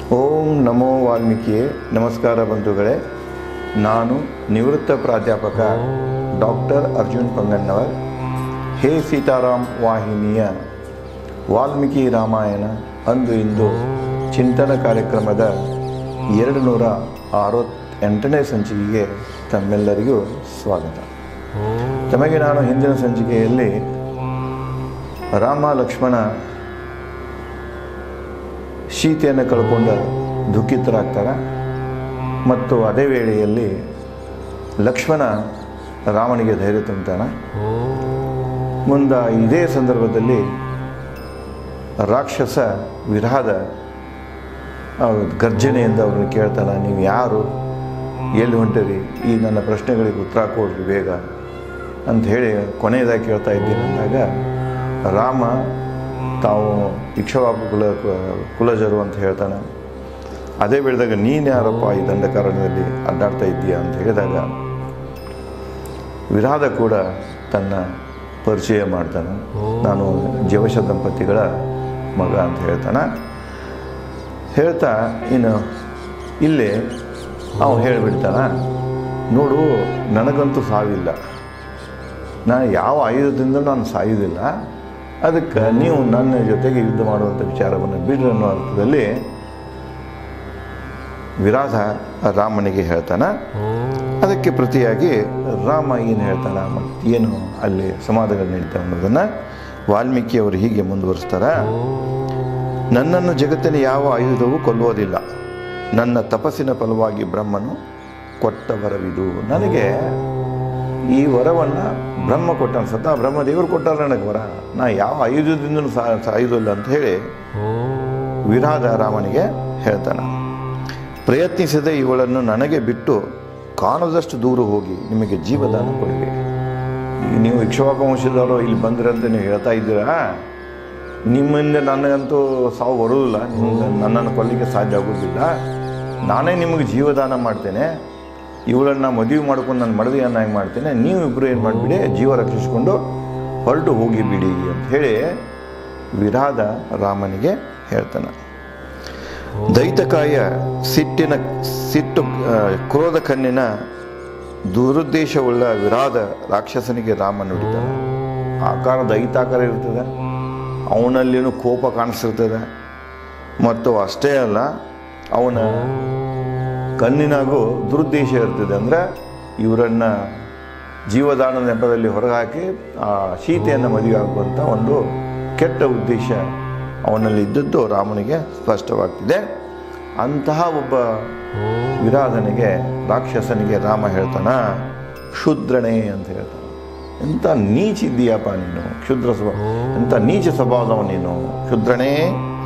ಓಂ ನಮೋ ವಾಲ್ಮೀಕಿಯೇ. ನಮಸ್ಕಾರ ಬಂಧುಗಳೇ. ನಾನು ನಿವೃತ್ತ ಪ್ರಾಧ್ಯಾಪಕ ಡಾಕ್ಟರ್ ಅರ್ಜುನ್ ಪಂಗನ್ನವರ್. ಹೇ ಸೀತಾರಾಮ್ ವಾಹಿನಿಯ ವಾಲ್ಮೀಕಿ ರಾಮಾಯಣ ಅಂದು ಇಂದು ಚಿಂತನ ಕಾರ್ಯಕ್ರಮದ 268ನೇ ಸಂಚಿಕೆಗೆ ತಮ್ಮೆಲ್ಲರಿಗೂ ಸ್ವಾಗತ. ತಮಗೆ ನಾನು ಹಿಂದಿನ ಸಂಚಿಕೆಯಲ್ಲಿ ರಾಮ ಲಕ್ಷ್ಮಣ ಸೀತೆಯನ್ನು ಕಳ್ಕೊಂಡು ದುಃಖಿತರಾಗ್ತಾರೆ ಮತ್ತು ಅದೇ ವೇಳೆಯಲ್ಲಿ ಲಕ್ಷ್ಮಣ ರಾಮನಿಗೆ ಧೈರ್ಯ ತುಂಬುತ್ತಾನೆ. ಮುಂದೆ ಇದೇ ಸಂದರ್ಭದಲ್ಲಿ ರಾಕ್ಷಸ ವಿರಾಧ ಗರ್ಜನೆಯಿಂದ ಅವ್ರನ್ನ ಕೇಳ್ತಾನೆ, ನೀವು ಯಾರು, ಎಲ್ಲಿ ಹೊಂಟಿರಿ, ಈ ನನ್ನ ಪ್ರಶ್ನೆಗಳಿಗೆ ಉತ್ತರ ಕೊಡ್ರಿ ಬೇಗ ಅಂತ ಹೇಳಿ ಕೊನೆಯದಾಗಿ ಕೇಳ್ತಾ ಇದ್ದೀನಿ ಅಂದಾಗ ರಾಮ ತಾವು ಇಕ್ಷ್ವಾಕು ಕುಲಜರು ಅಂತ ಹೇಳ್ತಾನೆ. ಅದೇ ಬೆಳೆದಾಗ ನೀನು ಯಾರಪ್ಪ ಈ ದಂಡಕಾರಣ್ಯದಲ್ಲಿ ಅಡ್ಡಾಡ್ತಾ ಇದ್ದೀಯಾ ಅಂತ ಹೇಳಿದಾಗ ವಿರಾಧ ಕೂಡ ತನ್ನ ಪರಿಚಯ ಮಾಡ್ತಾನೆ. ನಾನು ಜವಶ ದಂಪತಿಗಳ ಮಗ ಅಂತ ಹೇಳ್ತಾನೆ. ಹೇಳ್ತಾ ಇನ್ನು ಇಲ್ಲೇ ಅವನು ಹೇಳಿಬಿಡ್ತಾನ, ನೋಡು ನನಗಂತೂ ಸಾವಿಲ್ಲ, ನಾನು ಯಾವ ಆಯುಧದಿಂದ ನಾನು ಸಾಯುವುದಿಲ್ಲ, ಅದಕ್ಕೆ ನೀವು ನನ್ನ ಜೊತೆಗೆ ಯುದ್ಧ ಮಾಡುವಂಥ ವಿಚಾರವನ್ನು ಬಿಡ್ರಿ ಅನ್ನೋ ಅರ್ಥದಲ್ಲಿ ವಿರಾಧ ರಾಮನಿಗೆ ಹೇಳ್ತಾನೆ. ಅದಕ್ಕೆ ಪ್ರತಿಯಾಗಿ ರಾಮ ಏನು ಹೇಳ್ತಾನೆ ಮತ್ತು ಏನು ಅಲ್ಲಿ ಸಂವಾದಗಳು ನಡೀತಾವೆ ಅನ್ನೋದನ್ನು ವಾಲ್ಮೀಕಿಯವರು ಹೀಗೆ ಮುಂದುವರಿಸ್ತಾರೆ. ನನ್ನನ್ನು ಜಗತ್ತಿನ ಯಾವ ಆಯುಧವೂ ಕೊಲ್ಲುವುದಿಲ್ಲ, ನನ್ನ ತಪಸ್ಸಿನ ಫಲವಾಗಿ ಬ್ರಹ್ಮನು ಕೊಟ್ಟ ವರವಿದು. ನನಗೆ ಈ ವರವನ್ನು ಬ್ರಹ್ಮ ಕೊಟ್ಟ ಅನ್ಸುತ್ತಾ, ಬ್ರಹ್ಮದೇವರು ಕೊಟ್ಟಾರ ನನಗೆ ವರ, ನಾ ಯಾವ ಆಯುಧದಿಂದಲೂ ಸಾಯುವುದಿಲ್ಲ ಅಂತ ಹೇಳಿ ವಿರಾಧ ರಾಮನಿಗೆ ಹೇಳ್ತಾನೆ. ಪ್ರಯತ್ನಿಸದೆ ಇವಳನ್ನು ನನಗೆ ಬಿಟ್ಟು ಕಾಣದಷ್ಟು ದೂರ ಹೋಗಿ ನಿಮಗೆ ಜೀವದಾನ ಕೊಡುವೆ. ಈಗ ನೀವು ಇಕ್ಷ್ವಾಕ ವಂಶದವರು ಇಲ್ಲಿ ಬಂದ್ರೆ ಅಂತ ನೀವು ಹೇಳ್ತಾ ಇದ್ದೀರಾ, ನಿಮ್ಮಿಂದ ನನಗಂತೂ ಸಾವು ಬರುವುದಿಲ್ಲ, ನಿಮ್ಗೆ ನನ್ನನ್ನು ಕೊಲ್ಲಿಕ್ಕೆ ಸಾಧ್ಯ ಆಗೋದಿಲ್ಲ, ನಾನೇ ನಿಮಗೆ ಜೀವದಾನ ಮಾಡ್ತೇನೆ, ಇವಳನ್ನು ಮದುವೆ ಮಾಡ್ಕೊಂಡು ನಾನು ಮಡದಿಯನ್ನಾಗಿ ಮಾಡ್ತೇನೆ, ನೀವು ಇಬ್ಬರು ಏನು ಮಾಡಿಬಿಡಿ, ಜೀವ ರಕ್ಷಿಸಿಕೊಂಡು ಹೊರಟು ಹೋಗಿಬಿಡಿ ಅಂತ ಹೇಳಿ ವಿರಾಧ ರಾಮನಿಗೆ ಹೇಳ್ತಾನೆ. ದೈತಕಾಯ ಸಿಟ್ಟು ಕ್ರೋಧ ಕಣ್ಣಿನ ದುರುದ್ದೇಶವುಳ್ಳ ವಿರಾಧ ರಾಕ್ಷಸನಿಗೆ ರಾಮ ನುಡಿತಾನೆ. ಆಕಾರ ದೈತಾಕಾರ ಇರ್ತದೆ, ಅವನಲ್ಲಿನೂ ಕೋಪ ಕಾಣಿಸಿರ್ತದೆ, ಮತ್ತು ಅಷ್ಟೇ ಅಲ್ಲ ಅವನ ಕಣ್ಣಿನಾಗೂ ದುರುದ್ದೇಶ ಇರ್ತದೆ. ಅಂದರೆ ಇವರನ್ನು ಜೀವದಾನದ ನೆಪದಲ್ಲಿ ಹೊರಹಾಕಿ ಆ ಸೀತೆಯನ್ನು ಮದುವೆ ಆಗುವಂಥ ಒಂದು ಕೆಟ್ಟ ಉದ್ದೇಶ ಅವನಲ್ಲಿ ಇದ್ದದ್ದು ರಾಮನಿಗೆ ಸ್ಪಷ್ಟವಾಗ್ತಿದೆ. ಅಂತಹ ಒಬ್ಬ ವಿರಾಧನಿಗೆ ರಾಕ್ಷಸನಿಗೆ ರಾಮ ಹೇಳ್ತಾನ, ಕ್ಷುದ್ರನೇ ಅಂತ ಹೇಳ್ತಾನೆ. ಎಂಥ ನೀಚ ಇದ್ದೀಯಪ್ಪ ನೀನು, ಕ್ಷುದ್ರ ಸ್ವಭಾವ, ಎಂಥ ನೀಚ ಸ್ವಭಾವದವ ನೀನು, ಕ್ಷುದ್ರನೇ,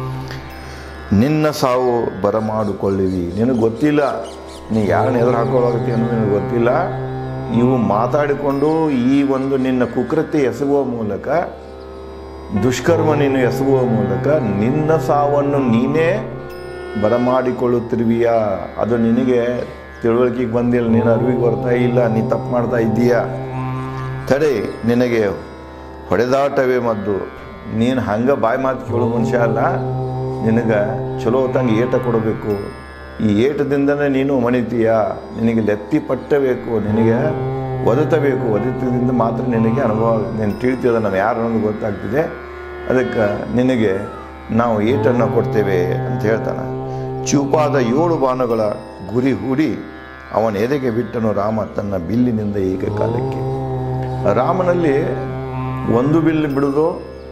ನಿನ್ನ ಸಾವು ಬರಮಾಡಿಕೊಳ್ಳಿವಿ. ನಿನಗೆ ಗೊತ್ತಿಲ್ಲ ನೀ ಯಾರನ್ನ ಎದುರು ಹಾಕೊಳ್ಳೋಗತ್ತಿ ಅನ್ನೋದು ನಿನಗೆ ಗೊತ್ತಿಲ್ಲ. ಇವು ಮಾತಾಡಿಕೊಂಡು ಈ ಒಂದು ನಿನ್ನ ಕುಕೃತ್ಯ ಎಸಗುವ ಮೂಲಕ, ದುಷ್ಕರ್ಮ ನೀನು ಎಸಗುವ ಮೂಲಕ ನಿನ್ನ ಸಾವನ್ನು ನೀನೇ ಬರಮಾಡಿಕೊಳ್ಳುತ್ತಿರುವಿಯಾ. ಅದು ನಿನಗೆ ತಿಳುವಳಿಕೆಗೆ ಬಂದಿಲ್ಲ, ನೀನು ಅರಿವಿಗೆ ಬರ್ತಾ ಇಲ್ಲ, ನೀ ತಪ್ಪು ಮಾಡ್ತಾ ಇದ್ದೀಯಾ. ತಡೆ, ನಿನಗೆ ಹೊಡೆದಾಟವೇ ಮದ್ದು. ನೀನು ಹಂಗೆ ಬಾಯಿ ಮಾತು ಕೇಳೋ ಮನುಷ್ಯ ಅಲ್ಲ, ನಿನಗೆ ಚಲೋ ತಂಗೆ ಏಟ ಕೊಡಬೇಕು, ಈ ಏಟದಿಂದನೇ ನೀನು ಮಣಿತೀಯ, ನಿನಗೆ ಲೆತ್ತಿ ಪಟ್ಟಬೇಕು, ನಿನಗೆ ಒದತಬೇಕು, ಒದತದಿಂದ ಮಾತ್ರ ನಿನಗೆ ಅನುಭವ, ನೀನು ತಿಳಿತಿದೆ ನಾವು ಯಾರು ಅನ್ನೋದು ಗೊತ್ತಾಗ್ತಿದೆ, ಅದಕ್ಕೆ ನಿನಗೆ ನಾವು ಏಟನ್ನು ಕೊಡ್ತೇವೆ ಅಂತ ಹೇಳ್ತಾನೆ. ಚೂಪಾದ 7 ಬಾಣಗಳ ಗುರಿ ಹೂಡಿ ಅವನ ಎದೆಗೆ ಬಿಟ್ಟನು ರಾಮ ತನ್ನ ಬಿಲ್ಲಿನಿಂದ ಏಕಕಾಲಕ್ಕೆ. ರಾಮನಲ್ಲಿ ಒಂದು ಬಿಲ್ಲು ಬಿಡೋದು,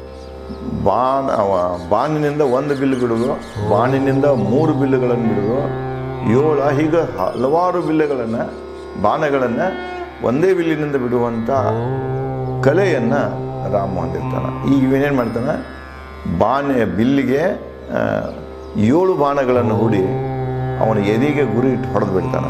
ಬಾಣಿನಿಂದ 1 ಬಿಲ್ಲು ಬಿಡೋದು, ಬಾಣಿನಿಂದ 3 ಬಿಲ್ಲುಗಳನ್ನು ಬಿಡೋದು, 7 ಹೀಗೆ ಹಲವಾರು ಬಿಲ್ಲುಗಳನ್ನು, ಬಾಣಗಳನ್ನು ಒಂದೇ ಬಿಲ್ಲಿನಿಂದ ಬಿಡುವಂಥ ಕಲೆಯನ್ನು ರಾಮ ಹೊಂದಿರ್ತಾನೆ. ಈಗ ಇವನೇನು ಮಾಡ್ತಾನೆ, ಬಿಲ್ಲಿಗೆ 7 ಬಾಣಗಳನ್ನು ಹೂಡಿ ಅವನ ಎದೆಗೆ ಗುರಿ ಇಟ್ಟು ಹೊಡೆದು ಬಿಡ್ತಾನೆ.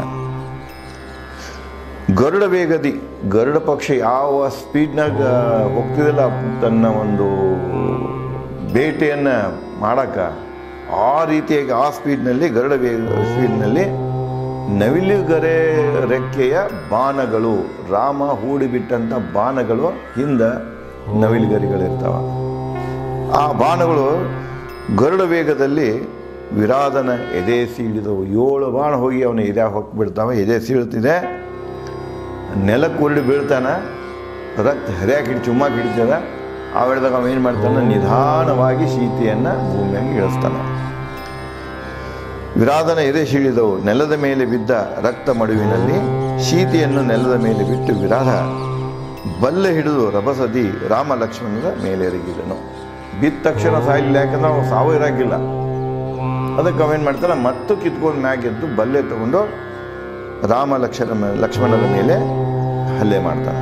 ಗರುಡ ವೇಗದಿ, ಗರುಡ ಪಕ್ಷಿ ಯಾವ ಸ್ಪೀಡ್ನಾಗ ಹೋಗ್ತಿದಿಲ್ಲ ತನ್ನ ಒಂದು ಬೇಟೆಯನ್ನು ಮಾಡೋಕ್ಕೆ, ಆ ರೀತಿಯಾಗಿ ಆ ಸ್ಪೀಡ್ನಲ್ಲಿ, ಗರುಡ ಸ್ಪೀಡ್ನಲ್ಲಿ ನವಿಲುಗರೆ ರೆಕ್ಕೆಯ ಬಾಣಗಳು, ರಾಮ ಹೂಡಿಬಿಟ್ಟಂಥ ಬಾಣಗಳು ಹಿಂದೆ ನವಿಲುಗರಿಗಳಿರ್ತಾವೆ. ಆ ಬಾಣಗಳು ಗರುಡ ವೇಗದಲ್ಲಿ ವಿರಾಧನ ಎದೆ ಸೀಳಿದವು. 7 ಬಾಣ ಹೋಗಿ ಅವನ ಎದೆ ಹೊಕ್ಬಿಡ್ತಾವೆ. ಎದೆ ಸೀಳ್ತಿದೆ, ನೆಲಕ್ಕೆ ಉರುಳಿ ಬೀಳ್ತಾನೆ, ರಕ್ತ ಹರಿಯಾಗಿ ಚುಮ್ಮಾಗಿ ಹಿಡಿತದ. ಆವೇಳದಾಗ ಅವ ಏನು ಮಾಡ್ತಾನೆ, ನಿಧಾನವಾಗಿ ಸೀತೆಯನ್ನು ಭೂಮಿಯಾಗಿ ಇಳಿಸ್ತಾನೆ. ವಿರಾಧನ ಎದೆ ಸೀಳಿದವು, ನೆಲದ ಮೇಲೆ ಬಿದ್ದ ರಕ್ತ ಮಡುವಿನಲ್ಲಿ ಸೀತೆಯನ್ನು ನೆಲದ ಮೇಲೆ ಬಿಟ್ಟು ವಿರಾಧ ಬಲ್ಲೆ ಹಿಡಿದು ರಭಸದಿ ರಾಮ ಲಕ್ಷ್ಮಣರ ಮೇಲೆ ಎರಗಿದನು. ಬಿದ್ದ ತಕ್ಷಣ ಸಾಯಿಲ್ಲ, ಯಾಕಂದ್ರೆ ಅವ್ನು ಸಾವು ಇರಾಗಿಲ್ಲ. ಅದಕ್ಕೆ ಅವೇನು ಮಾಡ್ತಾನೆ, ಮತ್ತು ಕಿತ್ಕೊಂಡು ಮ್ಯಾಗೆದ್ದು ಬಲ್ಲೆ ತಗೊಂಡು ರಾಮ ಲಕ್ಷ್ಮಣರ ಮೇಲೆ ಹಲ್ಲೆ ಮಾಡ್ತಾನೆ.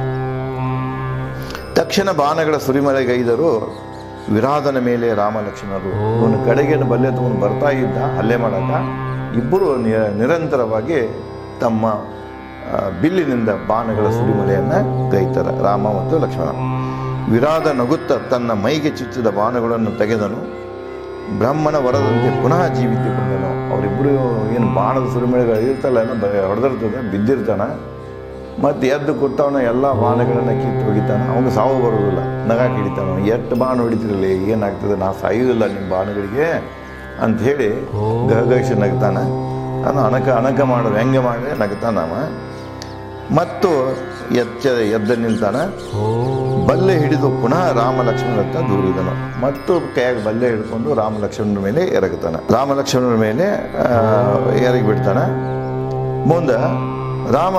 ತಕ್ಷಣ ಬಾಣಗಳ ಸುರಿಮಳೆಗೈದರು ವಿರಾಧನ ಮೇಲೆ ರಾಮ ಲಕ್ಷ್ಮಣರು. ಇವನು ಕಡೆಗೆ ಬಲ್ಲೆ ತಗೊಂಡು ಬರ್ತಾ ಇದ್ದ ಹಲ್ಲೆ ಮಾಡಕ. ಇಬ್ಬರು ನಿರಂತರವಾಗಿ ತಮ್ಮ ಬಿಲ್ಲಿನಿಂದ ಬಾಣಗಳ ಸುರಿಮಳೆಯನ್ನು ಗೈತಾರೆ, ರಾಮ ಮತ್ತು ಲಕ್ಷ್ಮಣ. ವಿರಾಧ ನಗುತ್ತ ತನ್ನ ಮೈಗೆ ಚುಚ್ಚಿದ ಬಾಣಗಳನ್ನು ತೆಗೆದನು, ಬ್ರಹ್ಮನ ವರದಂತೆ ಪುನಃ ಜೀವಿತಗೊಂಡನು. ಅವರಿಬ್ಬರು ಏನು ಬಾಣದ ಸುರಿಮಳೆಗಳು ಇರ್ತಲ್ಲ, ಹೊಡೆದಿರ್ತದೆ, ಬಿದ್ದಿರ್ತಾನೆ. ಮತ್ತು ಎದ್ದು ಕೊಟ್ಟವನ ಎಲ್ಲ ಬಾಣಗಳನ್ನು ಕಿತ್ತು ಹೊಡಿತಾನೆ. ಅವನು ಸಾವು ಬರೋದಿಲ್ಲ, ನಗಾಕಿ ಹಿಡಿತಾನೆ. ಎಷ್ಟು ಬಾಣ ಹೊಡಿತಿರಲಿ, ಏನಾಗ್ತದೆ, ನಾ ಸಾಯೋದಿಲ್ಲ ನಿಮ್ಮ ಬಾಣಗಳಿಗೆ ಅಂಥೇಳಿ ಗಹಗಹಿಸಿ ನಗ್ತಾನೆ. ಅವನು ಅಣಕ ಮಾಡು ವ್ಯಂಗ್ಯ ಮಾಡಿ ನಗ್ತಾನವ. ಮತ್ತು ಎದ್ದ ನಿಲ್ತಾನೆ. ಬಲ್ಲೆ ಹಿಡಿದು ಪುನಃ ರಾಮ ಲಕ್ಷ್ಮಣರತ್ತ ದೂರಿದನು. ಮತ್ತು ಕೈಯಾಗ ಬಲ್ಲೆ ಹಿಡ್ಕೊಂಡು ರಾಮ ಲಕ್ಷ್ಮಣರ ಮೇಲೆ ಎರಗುತ್ತಾನೆ. ರಾಮ ಲಕ್ಷ್ಮಣರ ಮೇಲೆ ಎರಗಿ ಬಿಡ್ತಾನೆ. ಮುಂದೆ ರಾಮ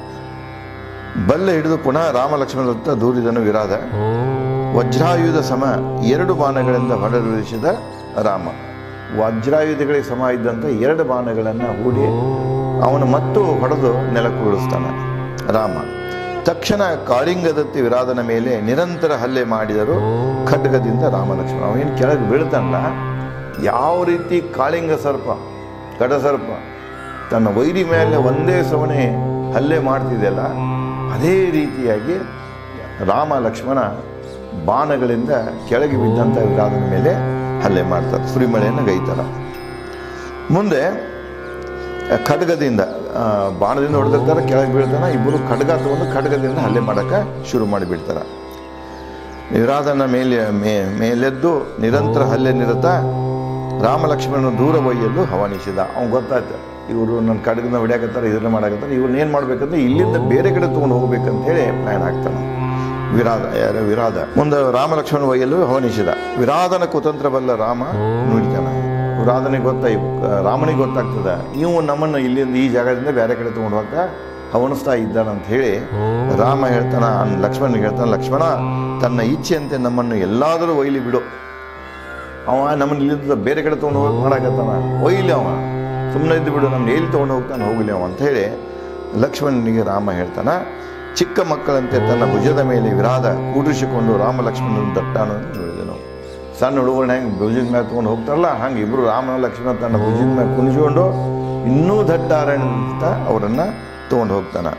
ಬಲ್ಲೆ ಹಿಡಿದು ಪುನಃ ರಾಮ ಲಕ್ಷ್ಮಣರತ್ತ ದೂರಿದನು ವಿರಾಧ. ವಜ್ರಾಯುಧ ಸಮ 2 ಬಾಣಗಳಿಂದ ಹೊಡೆದುರಿಸಿದ ರಾಮ. ವಜ್ರಾಯುಧಗಳಿಗೆ ಸಮ ಇದ್ದಂಥ 2 ಬಾಣಗಳನ್ನು ಹೂಡಿ ಅವನು ಮತ್ತು ಹೊಡೆದು ನೆಲಕ್ಕೆ ಉರುಳಿಸ್ತಾನೆ ರಾಮ. ತಕ್ಷಣ ಕಾಳಿಂಗದತ್ತಿ ವಿರಾಧನ ಮೇಲೆ ನಿರಂತರ ಹಲ್ಲೆ ಮಾಡಿದರು ಖಡ್ಗದಿಂದ ರಾಮ ಲಕ್ಷ್ಮಣ. ಅವನೇನು ಕೆಳಗೆ ಬೀಳ್ತಾನಲ್ಲ, ಯಾವ ರೀತಿ ಕಾಳಿಂಗ ಸರ್ಪ, ಕಡಸರ್ಪ ತನ್ನ ವೈರಿ ಮೇಲೆ ಒಂದೇ ಸಮನೆ ಹಲ್ಲೆ ಮಾಡ್ತಿದೆಯಲ್ಲ, ಅದೇ ರೀತಿಯಾಗಿ ರಾಮ ಲಕ್ಷ್ಮಣ ಬಾಣಗಳಿಂದ ಕೆಳಗೆ ಬಿದ್ದಂಥ ವಿರಾಧನ ಮೇಲೆ ಹಲ್ಲೆ ಮಾಡ್ತಾರೆ, ಸುರಿಮಳೆಯನ್ನು ಗೈತಾರೆ. ಮುಂದೆ ಖಡ್ಗದಿಂದ ಬಾಣದಿಂದ ಹೊಡೆದಿರ್ತಾರೆ, ಕೆಳಗೆ ಬೀಳ್ತಾನೆ. ಇಬ್ಬರು ಖಡ್ಗ ತಗೊಂಡು ಖಡ್ಗದಿಂದ ಹಲ್ಲೆ ಮಾಡೋಕ್ಕೆ ಶುರು ಮಾಡಿಬಿಡ್ತಾರೆ. ವಿರಾಧನ ಮೇಲೆದ್ದು ನಿರಂತರ ಹಲ್ಲೆ ನಿರತ ರಾಮ ಲಕ್ಷ್ಮಣನ ದೂರ ಒಯ್ಯಲು ಹವನಿಸಿದ. ಅವ್ನು ಗೊತ್ತಾಯ್ತು, ಇವರು ನನ್ನ ಖಡ್ಗನ ಹೊಡ್ಯಾಕತ್ತಾರೆ, ಇದನ್ನ ಮಾಡಾಕತ್ತಾರೆ, ಇವ್ರನ್ನ ಏನು ಮಾಡ್ಬೇಕಂದ್ರೆ ಇಲ್ಲಿಂದ ಬೇರೆ ಕಡೆ ತೊಗೊಂಡು ಹೋಗ್ಬೇಕಂತ ಹೇಳಿ ಪ್ಲ್ಯಾನ್ ಆಗ್ತಾನೆ ವಿರಾಧ. ಮುಂದೆ ರಾಮ ಲಕ್ಷ್ಮಣ ಒಯ್ಯಲು ಹವನಿಸಿದ. ವಿರಾಧನ ಕುತಂತ್ರ ಬಲ್ಲ ರಾಮ ನುಡಿತಾನೆ. ವಿರಾಧನಿಗೆ ರಾಮನಿಗೆ ಗೊತ್ತಾಗ್ತದೆ, ಇವು ನಮ್ಮನ್ನು ಇಲ್ಲಿಂದ ಈ ಜಾಗದಿಂದ ಬೇರೆ ಕಡೆ ತೊಗೊಂಡು ಹೋಗ್ತಾ ಹವನಿಸ್ತಾ ಇದ್ದಾನಂತ ಹೇಳಿ ರಾಮ ಹೇಳ್ತಾನೆ, ಲಕ್ಷ್ಮಣನಿಗೆ ಹೇಳ್ತಾನೆ, ಲಕ್ಷ್ಮಣ ತನ್ನ ಇಚ್ಛೆಯಂತೆ ನಮ್ಮನ್ನು ಎಲ್ಲಾದರೂ ಒಯ್ಲಿ ಬಿಡು. ಅವ ನಮ್ಮನ್ನು ಇಲ್ಲಿಂದ ಬೇರೆ ಕಡೆ ತೊಗೊಂಡು ಹೋಗಿ ಮಾಡಾಕತ್ತಾನ, ಒಯ್ಲಿ ಅವ, ಸುಮ್ಮನೆ ಇದ್ದು ಬಿಡು, ನಮ್ಗೆ ಎಲ್ಲಿ ತೊಗೊಂಡು ಹೋಗ್ತಾನೆ ಹೋಗಲಿ ಅವ ಅಂತ ಹೇಳಿ ಲಕ್ಷ್ಮಣನಿಗೆ ರಾಮ ಹೇಳ್ತಾನೆ. ಚಿಕ್ಕ ಮಕ್ಕಳಂತೆ ತನ್ನ ಭುಜದ ಮೇಲೆ ವಿರಾಧ ಕೂಡಿಸಿಕೊಂಡು ರಾಮ ಲಕ್ಷ್ಮಣನ ದಟ್ಟಾಣವನ್ನು ನೋಡಿದನು. ಸಣ್ಣ ಹುಡುಗರನ್ನ ಹೆಂಗೆ ಭುಜದ ಮೇಲೆ ತೊಗೊಂಡು ಹೋಗ್ತಾರಲ್ಲ, ಹಂಗೆ ಇಬ್ಬರು ರಾಮ ಲಕ್ಷ್ಮಣ ತನ್ನ ಭುಜದ ಮೇಲೆ ಕುಣಿಸ್ಕೊಂಡು ಇನ್ನೂ ದಟ್ಟಾರಣ್ಯಂತ ಅವರನ್ನು ತೊಗೊಂಡು ಹೋಗ್ತಾನೆ.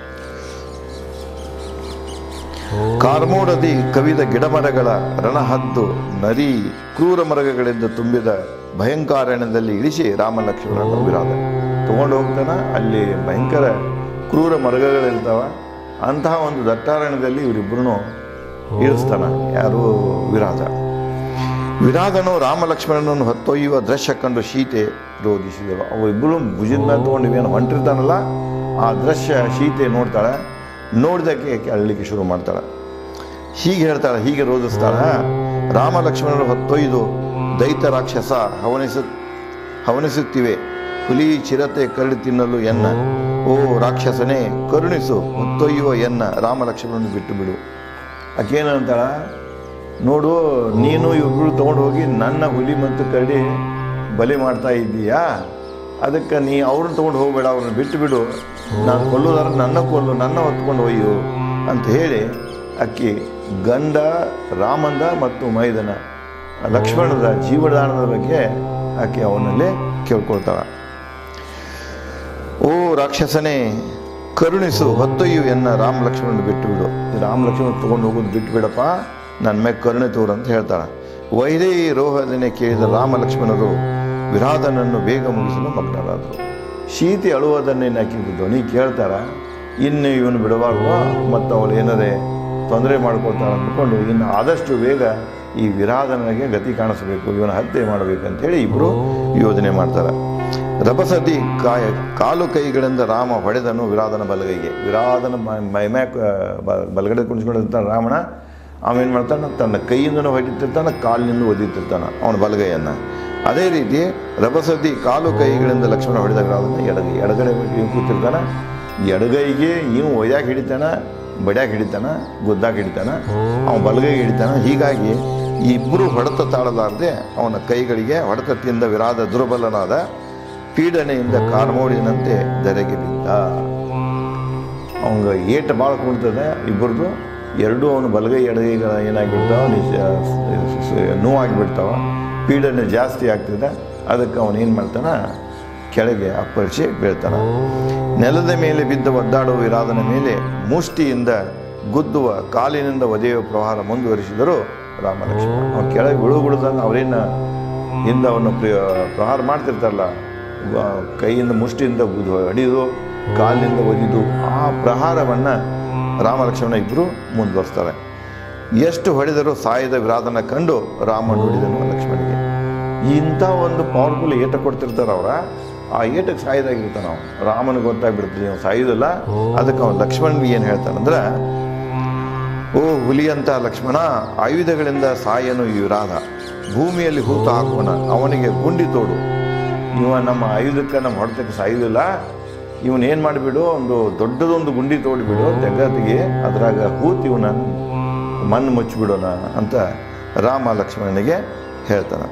ಕಾರ್ಮೋಡದಿ ಕವಿದ ಗಿಡಮರಗಳ ರಣಹದ್ದು ನರಿ ಕ್ರೂರ ಮರಗಳಿಂದ ತುಂಬಿದ ಭಯಂಕಾರಣ್ಯದಲ್ಲಿ ಇಳಿಸಿ ರಾಮ ಲಕ್ಷ್ಮಣನ ವಿರಾಧ ತೊಗೊಂಡು ಹೋಗ್ತಾನೆ. ಅಲ್ಲಿ ಭಯಂಕರ ಕ್ರೂರ ಮರಗಳಿರ್ತಾವ, ಅಂತಹ ಒಂದು ದಟ್ಟಾರಣ್ಯದಲ್ಲಿ ಇವರಿಬ್ಬರೂ ಇಳಿಸ್ತಾನೆ. ಯಾರು? ವಿರಾಧನು ರಾಮ ಲಕ್ಷ್ಮಣನನ್ನು ಹೊತ್ತೊಯ್ಯುವ ದೃಶ್ಯ ಕಂಡು ಸೀತೆ ರೋಧಿಸಿದಳು. ಅವರಿಬ್ಬರು ಭುಜದ ಮೇಲೆ ತೊಗೊಂಡು ಏನು ಹೊಂಟಿರ್ತಾನಲ್ಲ, ಆ ದೃಶ್ಯ ಸೀತೆ ನೋಡ್ತಾಳೆ. ನೋಡಿದಕ್ಕೆ ಅಳ್ಳಿಕ್ಕೆ ಶುರು ಮಾಡ್ತಾಳೆ. ಹೀಗೆ ಹೇಳ್ತಾಳೆ, ಹೀಗೆ ರೋಧಿಸ್ತಾಳೆ, ರಾಮ ಲಕ್ಷ್ಮಣರು ಹೊತ್ತೊಯ್ದು ದೈತ ರಾಕ್ಷಸ ಹವನಿಸುತ್ತಿವೆ, ಹುಲಿ ಚಿರತೆ ಕರಡಿ ತಿನ್ನಲು ಎನ್ನ. ಓ ರಾಕ್ಷಸನೇ ಕರುಣಿಸು, ಹೊತ್ತೊಯ್ಯುವ ಎನ್ನ ರಾಮ ಲಕ್ಷ್ಮಣನ ಬಿಟ್ಟು ಬಿಡು. ಆಕೇನಂತಾಳ, ನೋಡು ನೀನು ಇವ್ರು ತೊಗೊಂಡು ಹೋಗಿ ನನ್ನ ಹುಲಿ ಮತ್ತು ಕರಡಿ ಬಲಿ ಮಾಡ್ತಾ ಇದ್ದೀಯಾ, ಅದಕ್ಕೆ ನೀ ಅವ್ರನ್ನ ತೊಗೊಂಡು ಹೋಗಬೇಡ, ಅವ್ರನ್ನ ಬಿಟ್ಟು ಬಿಡು, ನಾನು ಕೊಲ್ಲೋದಾರ ನನ್ನ ಕೊಲ್ಲು, ನನ್ನ ಹೊತ್ಕೊಂಡು ಒಯ್ಯು ಅಂತ ಹೇಳಿ ಅಕ್ಕಿ ಗಂಡ ರಾಮಂದ ಮತ್ತು ಮೈದನ ಲಕ್ಷ್ಮಣದ ಜೀವದಾನದ ಬಗ್ಗೆ ಆಕೆ ಅವನಲ್ಲಿ ಕೇಳ್ಕೊಳ್ತಾಳೆ. ಓ ರಾಕ್ಷಸನೇ ಕರುಣಿಸು, ಹೊತ್ತೊಯ್ಯು ಎನ್ನ ರಾಮ ಲಕ್ಷ್ಮಣನ ಬಿಟ್ಟು ಬಿಡು. ರಾಮ ಲಕ್ಷ್ಮಣ ತೊಗೊಂಡು ಹೋಗೋದು ಬಿಟ್ಟು ಬಿಡಪ್ಪ, ನನ್ನ ಮೇಲೆ ಕರುಣೆ ತೋರು ಅಂತ ಹೇಳ್ತಾಳೆ. ವೈರೇ ರೋಹದನೆ ಕೇಳಿದ ರಾಮ ಲಕ್ಷ್ಮಣರು ವಿರಾಧನನ್ನು ಬೇಗ ಮುಗಿಸಲು ಮಗ್ನರಾದರು. ಸೀತೆ ಅಳುವುದನ್ನೇನು ಹಾಕಿದ್ದು ಧ್ವನಿ ಕೇಳ್ತಾರ, ಇನ್ನು ಇವನು ಬಿಡಬಾರ್ದು ಮತ್ತು ಅವಳು ಏನಾರೇ ತೊಂದರೆ ಮಾಡ್ಕೊಳ್ತಾಳೆ ಅಂದ್ಕೊಂಡು ಇನ್ನು ಆದಷ್ಟು ಬೇಗ ಈ ವಿರಾಧನಿಗೆ ಗತಿ ಕಾಣಿಸ್ಬೇಕು, ಇವನ ಹತ್ಯೆ ಮಾಡಬೇಕಂತೇಳಿ ಇಬ್ಬರು ಯೋಜನೆ ಮಾಡ್ತಾರೆ. ರಭಸದಿ ಕಾಲು ಕೈಗಳಿಂದ ರಾಮ ಹೊಡೆದನು ವಿರಾಧನ ಬಲಗೈಗೆ. ವಿರಾಧನ ಮೈಮ್ಯಾಕ್ ಬಲಗಡೆ ಕುಣಿಸ್ಕೊಂಡಿರ್ತಾನೆ ರಾಮನ. ಅವೇನು ಮಾಡ್ತಾನೆ, ತನ್ನ ಕೈಯಿಂದನೂ ಹೊಡಿತಿರ್ತಾನೆ, ಕಾಲಿನಿಂದ ಒದಿತಿರ್ತಾನೆ ಅವನ ಬಲಗೈಯನ್ನು. ಅದೇ ರೀತಿ ರಭಸದಿ ಕಾಲು ಕೈಗಳಿಂದ ಲಕ್ಷ್ಮಣ ಹೊಡೆದ ವಿರಾಧನ ಎಡಗಡೆ ಕೂತಿರ್ತಾನೆ. ಎಡಗೈಗೆ ಇವು ಒಯ್ಯಾಕೆ ಹಿಡಿತಾನೆ, ಬಡ್ಯಾಕೆ ಹಿಡಿತಾನೆ, ಗುದ್ದಾಕೆ ಹಿಡಿತಾನೆ, ಅವನ ಬಲಗೈಗೆ ಹಿಡಿತಾನೆ. ಹೀಗಾಗಿ ಇಬ್ಬರು ಹೊಡೆತ ತಾಳಲಾರದೆ ಅವನ ಕೈಗಳಿಗೆ ಹೊಡೆತದಿಂದ ವಿರಾಧ ದುರ್ಬಲನಾದ, ಪೀಡನೆಯಿಂದ ಕಾರ್ಮೋಡಿನಂತೆ ಧರೆಗೆ ಬಿದ್ದ. ಅವಂಗ ಏಟು ಭಾಳ ಕುಣ್ತದೆ ಇಬ್ಬರದು. ಎರಡೂ ಅವನು ಬಲಗೈ ಎಡಗೈಗಳ ಏನಾಗಿಬಿಡ್ತಾವ, ನೋವಾಗಿಬಿಡ್ತಾವ, ಪೀಡನೆ ಜಾಸ್ತಿ ಆಗ್ತದೆ. ಅದಕ್ಕೆ ಅವನು ಏನು ಮಾಡ್ತಾನೆ, ಕೆಳಗೆ ಅಪ್ಪಳಿಸಿ ಬೀಳ್ತಾನೆ. ನೆಲದ ಮೇಲೆ ಬಿದ್ದ ಒದ್ದಾಡುವ ವಿರಾಧನ ಮೇಲೆ ಮುಷ್ಟಿಯಿಂದ ಗುದ್ದುವ, ಕಾಲಿನಿಂದ ಒದೆಯುವ ಪ್ರಹಾರ ಮುಂದುವರಿಸಿದರು ರಾಮ ಲಕ್ಷ್ಮಣ. ಅವ್ನು ಕೆಳಗೆ ಬಿಡುದಂಗೆ ಅವರೇನು ಹಿಂದೆ ಅವನು ಪ್ರಹಾರ ಮಾಡ್ತಿರ್ತಾರಲ್ಲ, ಕೈಯಿಂದ ಮುಷ್ಟಿಯಿಂದ ಹೊಡಿದು, ಕಾಲಿನಿಂದ ಒದಿದು, ಆ ಪ್ರಹಾರವನ್ನು ರಾಮ ಲಕ್ಷ್ಮಣ ಇಬ್ಬರು ಮುಂದುವರಿಸ್ತಾರೆ. ಎಷ್ಟು ಹೊಡೆದರೂ ಸಾಯದ ವಿರಾಧನ ಕಂಡು ರಾಮ ನುಡಿದನು ಲಕ್ಷ್ಮಣಿಗೆ. ಇಂಥ ಒಂದು ಪವರ್ಫುಲ್ ಏಟ ಕೊಡ್ತಿರ್ತಾರೆ ಅವರ, ಆ ಏಟಕ್ಕೆ ಸಾಯ್ದಾಗಿರ್ತಾನೆ ನಾವು. ರಾಮನಿಗೆ ಗೊತ್ತಾಗ್ಬಿಡ್ತೀವಿ ಅವ್ನು ಸಾಯುವುದಿಲ್ಲ. ಅದಕ್ಕೆ ಅವನು ಲಕ್ಷ್ಮಣನಿಗೆ ಏನು ಹೇಳ್ತಾನಂದ್ರೆ, ಓ ಹುಲಿಯಂತ ಲಕ್ಷ್ಮಣ, ಆಯುಧಗಳಿಂದ ಸಾಯನು ಈ ವಿರಾಧ, ಭೂಮಿಯಲ್ಲಿ ಹೂತು ಹಾಕೋಣ, ಅವನಿಗೆ ಗುಂಡಿ ತೋಡು. ಇವ ನಮ್ಮ ಆಯುಧಕ್ಕೆ ನಮ್ಮ ಹೊಡೆತಕ್ಕೆ ಸಾಯುವುದಿಲ್ಲ, ಇವನೇನು ಮಾಡಿಬಿಡು, ಒಂದು ದೊಡ್ಡದೊಂದು ಗುಂಡಿ ತೋಡಿಬಿಡು, ತೆಗೆದಿಗೆ ಅದ್ರಾಗ ಹೂತು ಇವನ ಮಣ್ಣು ಮುಚ್ಚಿಬಿಡೋಣ ಅಂತ ರಾಮ ಲಕ್ಷ್ಮಣನಿಗೆ ಹೇಳ್ತಾನೆ.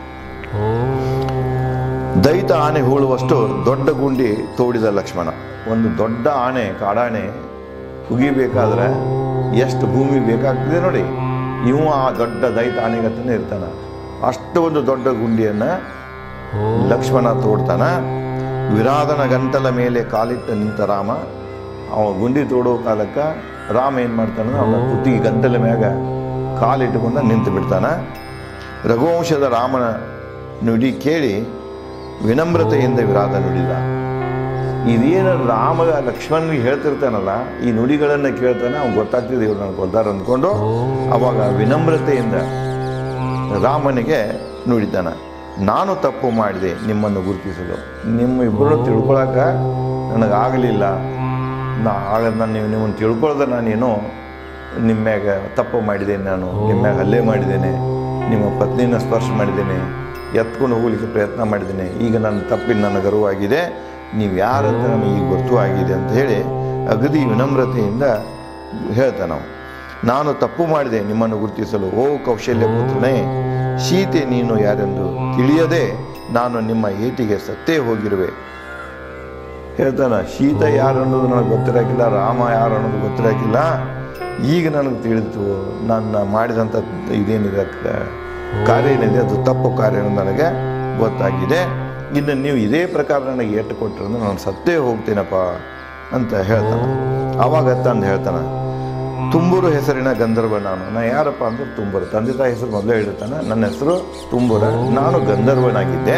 ದೈತ ಆನೆ ಹೂಳುವಷ್ಟು ದೊಡ್ಡ ಗುಂಡಿ ತೋಡಿದ ಲಕ್ಷ್ಮಣ. ಒಂದು ದೊಡ್ಡ ಆನೆ, ಕಾಡಾನೆ ಹುಗಿಬೇಕಾದ್ರೆ ಎಷ್ಟು ಭೂಮಿ ಬೇಕಾಗ್ತದೆ ನೋಡಿ, ಇವು ಆ ದೊಡ್ಡ ದೈತ ಆನೆಗತ್ತನೇ ಇರ್ತಾನೆ. ಅಷ್ಟು ಒಂದು ದೊಡ್ಡ ಗುಂಡಿಯನ್ನು ಲಕ್ಷ್ಮಣ ತೋಡ್ತಾನ. ವಿರಾಧನ ಗಂಟಲ ಮೇಲೆ ಕಾಲಿಟ್ಟು ನಿಂತ ರಾಮ, ಅವ ಗುಂಡಿ ತೋಡೋ ಕಾಲಕ್ಕೆ ರಾಮ ಏನು ಮಾಡ್ತಾನೆ, ಅವನ ಕುತ್ತಿಗೆ ಗಂಟಲ ಮ್ಯಾಗ ಕಾಲಿಟ್ಟುಕೊಂಡು ನಿಂತು ಬಿಡ್ತಾನೆ. ರಘುವಂಶದ ರಾಮನ ನುಡಿ ಕೇಳಿ ವಿನಮ್ರತೆಯಿಂದ ವಿರಾಧ ನುಡಿದ. ಇದೇನು ರಾಮ ಲಕ್ಷ್ಮಣನಿಗೆ ಹೇಳ್ತಿರ್ತಾನಲ್ಲ, ಈ ನುಡಿಗಳನ್ನು ಕೇಳ್ತಾನೆ, ಅವ್ನು ಗೊತ್ತಾಗ್ತಿದೆ ಇವ್ರು ನನಗೆ ಕೊಲ್ದಾರ ಅಂದ್ಕೊಂಡು ಅವಾಗ ವಿನಮ್ರತೆಯಿಂದ ರಾಮನಿಗೆ ನುಡಿತಾನೆ. ನಾನು ತಪ್ಪು ಮಾಡಿದೆ ನಿಮ್ಮನ್ನು ಗುರುತಿಸಲು, ನಿಮ್ಮ ಇಬ್ಬರು ತಿಳ್ಕೊಳಕ್ಕೆ ನನಗಾಗಲಿಲ್ಲ. ನಿಮ್ಮನ್ನು ತಿಳ್ಕೊಳ್ದೆ ನಾನೇನು ನಿಮ್ಮ ಮ್ಯಾಗ ತಪ್ಪು ಮಾಡಿದ್ದೇನೆ, ನಾನು ನಿಮ್ಮ ಮ್ಯಾಗ ಹಲ್ಲೆ ಮಾಡಿದ್ದೇನೆ, ನಿಮ್ಮ ಪತ್ನಿನ ಸ್ಪರ್ಶ ಮಾಡಿದ್ದೇನೆ, ಎತ್ಕೊಂಡು ಹೋಗ್ಲಿಕ್ಕೆ ಪ್ರಯತ್ನ ಮಾಡಿದ್ದೇನೆ. ಈಗ ನನ್ನ ತಪ್ಪಿನ ನನಗೆ ಅರಿವಾಗಿದೆ, ನೀವು ಯಾರಂತ ನನಗೆ ಈಗ ಗೊತ್ತು ಆಗಿದೆ ಅಂತ ಹೇಳಿ ಅಗದಿ ವಿನಮ್ರತೆಯಿಂದ ಹೇಳ್ತಾನೆ ನಾವು. ನಾನು ತಪ್ಪು ಮಾಡಿದೆ ನಿಮ್ಮನ್ನು ಗುರುತಿಸಲು, ಓ ಕೌಶಲ್ಯ ಪುತ್ರನೇ, ಸೀತೆ ನೀನು ಯಾರೆಂದು ತಿಳಿಯದೆ ನಾನು ನಿಮ್ಮ ಏಟಿಗೆ ಸತ್ತೇ ಹೋಗಿರುವೆ. ಹೇಳ್ತಾನೆ, ಸೀತೆ ಯಾರು ಅನ್ನೋದು ನನಗೆ ಗೊತ್ತಿರಾಕಿಲ್ಲ, ರಾಮ ಯಾರು ಅನ್ನೋದು ಗೊತ್ತಿರಾಕಿಲ್ಲ. ಈಗ ನನಗೆ ತಿಳಿತು, ನನ್ನ ಮಾಡಿದಂಥ ಇದೇನಿದೆ ಕಾರ್ಯ ಏನಿದೆ ಅದು ತಪ್ಪು ಕಾರ್ಯ ಅನ್ನೋದು ನನಗೆ ಗೊತ್ತಾಗಿದೆ. ಇನ್ನು ನೀವು ಇದೇ ಪ್ರಕಾರ ನನಗೆ ಏಟು ಕೊಟ್ಟಿರೋದು ನಾನು ಸತ್ತೇ ಹೋಗ್ತೀನಪ್ಪ ಅಂತ ಹೇಳ್ತಾನೆ. ಆವಾಗ ತಂದು ಹೇಳ್ತಾನೆ, ತುಂಬೂರು ಹೆಸರಿನ ಗಂಧರ್ವ ನಾನು ಯಾರಪ್ಪ ಅಂದ್ರೆ ತುಂಬೂರು. ತಂದೆ ತಾಯಿ ಹೆಸರು ಮೊದಲೇ ಹೇಳಿರ್ತಾನೆ, ನನ್ನ ಹೆಸರು ತುಂಬೂರ, ನಾನು ಗಂಧರ್ವನಾಗಿದ್ದೆ.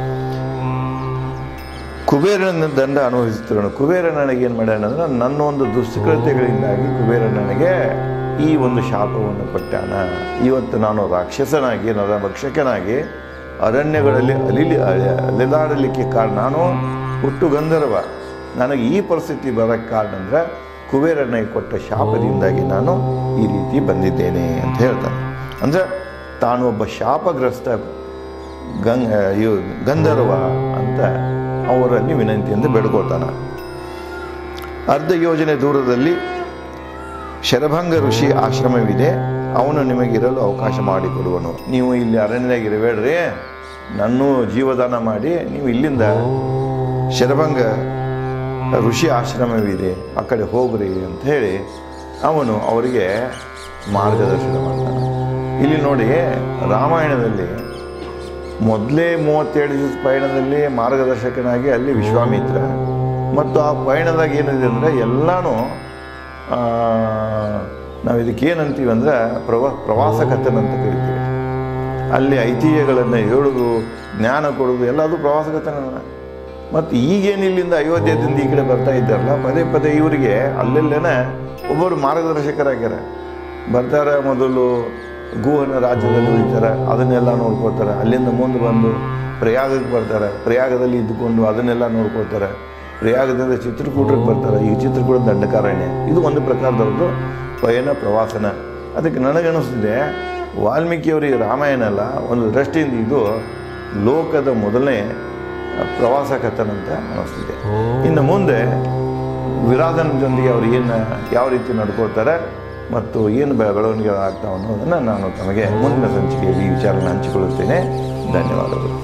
ಕುಬೇರನ ದಂಡ ಅನುಭವಿಸುತ್ತಿರೋಣ. ಕುಬೇರ ನನಗೇನು ಮಾಡ್ಯಾನ ಅಂದ್ರೆ, ನನ್ನ ಒಂದು ದುಷ್ಕೃತ್ಯಗಳಿಂದಾಗಿ ಕುಬೇರ ನನಗೆ ಈ ಒಂದು ಶಾಪವನ್ನು ಕೊಟ್ಟಾನ. ಇವತ್ತು ನಾನು ರಾಕ್ಷಸನಾಗಿ, ನರಭಕ್ಷಕನಾಗಿ ಅರಣ್ಯಗಳಲ್ಲಿ ಅಲಿದಾಡಲಿಕ್ಕೆ ಕಾರಣ, ನಾನು ಹುಟ್ಟು ಗಂಧರ್ವ, ನನಗೆ ಈ ಪರಿಸ್ಥಿತಿ ಬರೋಕ್ಕೆ ಕಾರಣ ಅಂದರೆ ಕುಬೇರನಿಗೆ ಕೊಟ್ಟ ಶಾಪದಿಂದಾಗಿ ನಾನು ಈ ರೀತಿ ಬಂದಿದ್ದೇನೆ ಅಂತ ಹೇಳ್ತಾನೆ. ಅಂದರೆ ತಾನು ಒಬ್ಬ ಶಾಪಗ್ರಸ್ತ ಗಂಧರ್ವ ಅಂತ ಅವರಲ್ಲಿ ವಿನಂತಿಯಿಂದ ಬೇಡ್ಕೊಳ್ತಾನೆ. ಅರ್ಧ ಯೋಜನೆ ದೂರದಲ್ಲಿ ಶರಭಂಗ ಋಷಿ ಆಶ್ರಮವಿದೆ, ಅವನು ನಿಮಗಿರಲು ಅವಕಾಶ ಮಾಡಿಕೊಡುವನು. ನೀವು ಇಲ್ಲಿ ಅರಣ್ಯದಾಗ ಇರಬೇಡ್ರಿ, ನನ್ನೂ ಜೀವದಾನ ಮಾಡಿ ನೀವು ಇಲ್ಲಿಂದ ಶರಭಂಗ ಋಷಿ ಆಶ್ರಮವಿದೆ, ಆ ಕಡೆ ಹೋಗ್ರಿ ಅಂತ ಹೇಳಿ ಅವನು ಅವರಿಗೆ ಮಾರ್ಗದರ್ಶನ ಮಾಡ್ತಾನೆ. ಇಲ್ಲಿ ನೋಡಿ, ರಾಮಾಯಣದಲ್ಲಿ ಮೊದಲೇ 37 ದಿವಸ ಪಯಣದಲ್ಲಿ ಮಾರ್ಗದರ್ಶಕನಾಗಿ ಅಲ್ಲಿ ವಿಶ್ವಾಮಿತ್ರ, ಮತ್ತು ಆ ಪಯಣದಾಗ ಏನಿದೆ ಅಂದರೆ ಎಲ್ಲನೂ ನಾವು ಇದಕ್ಕೇನಂತೀವಿ ಅಂದರೆ ಪ್ರವಾಸ ಕಥನಂತ ಕರಿತೀವಿ. ಅಲ್ಲಿ ಐತಿಹ್ಯಗಳನ್ನು ಹೇಳೋದು, ಜ್ಞಾನ ಕೊಡೋದು ಎಲ್ಲದು ಪ್ರವಾಸ ಕಥನ. ಮತ್ತು ಈಗೇನು ಇಲ್ಲಿಂದ ಅಯೋಧ್ಯದಿಂದ ಈ ಕಡೆ ಬರ್ತಾ ಇದ್ದಾರಲ್ಲ, ಪದೇ ಪದೇ ಇವರಿಗೆ ಅಲ್ಲೆಲ್ಲೇನೆ ಒಬ್ಬರು ಮಾರ್ಗದರ್ಶಕರಾಗ್ಯಾರ. ಬರ್ತಾರೆ, ಮೊದಲು ಗೋವನ ರಾಜ್ಯದಲ್ಲಿ ಉಳಿತಾರೆ, ಅದನ್ನೆಲ್ಲ ನೋಡ್ಕೋತಾರೆ. ಅಲ್ಲಿಂದ ಮುಂದೆ ಬಂದು ಪ್ರಯಾಗಕ್ಕೆ ಬರ್ತಾರೆ, ಪ್ರಯಾಗದಲ್ಲಿ ಇದ್ದುಕೊಂಡು ಅದನ್ನೆಲ್ಲ ನೋಡ್ಕೋತಾರೆ. ಪ್ರಯಾಗದಿಂದ ಚಿತ್ರಕೂಟಕ್ಕೆ ಬರ್ತಾರೆ. ಈಗ ಚಿತ್ರಕೂಟ ದಂಡಕಾರಣ್ಯ, ಇದು ಒಂದು ಪ್ರಕಾರದವ್ರದ್ದು ಪಯಣ ಪ್ರವಾಸನ. ಅದಕ್ಕೆ ನನಗನ್ನಿಸ್ತಿದೆ ವಾಲ್ಮೀಕಿಯವರಿಗೆ ರಾಮಾಯಣ ಅಲ್ಲ, ಒಂದು ದೃಷ್ಟಿಯಿಂದ ಇದು ಲೋಕದ ಮೊದಲನೇ ಪ್ರವಾಸ ಕಥನ ಅಂತ ಅನ್ನಿಸ್ತಿದೆ. ಇನ್ನು ಮುಂದೆ ವಿರಾಧನ ಜೊತೆಗೆ ಅವರು ಯಾವ ರೀತಿ ನಡ್ಕೊಳ್ತಾರೆ ಮತ್ತು ಏನು ಬೆಳವಣಿಗೆ ಆಗ್ತಾವೆ ಅನ್ನೋದನ್ನು ನಾನು ತಮಗೆ ಮುಂದಿನ ಸಂಚಿಕೆಯಲ್ಲಿ ಈ ವಿಚಾರನ ಹಂಚಿಕೊಳ್ಳುತ್ತೇನೆ. ಧನ್ಯವಾದಗಳು.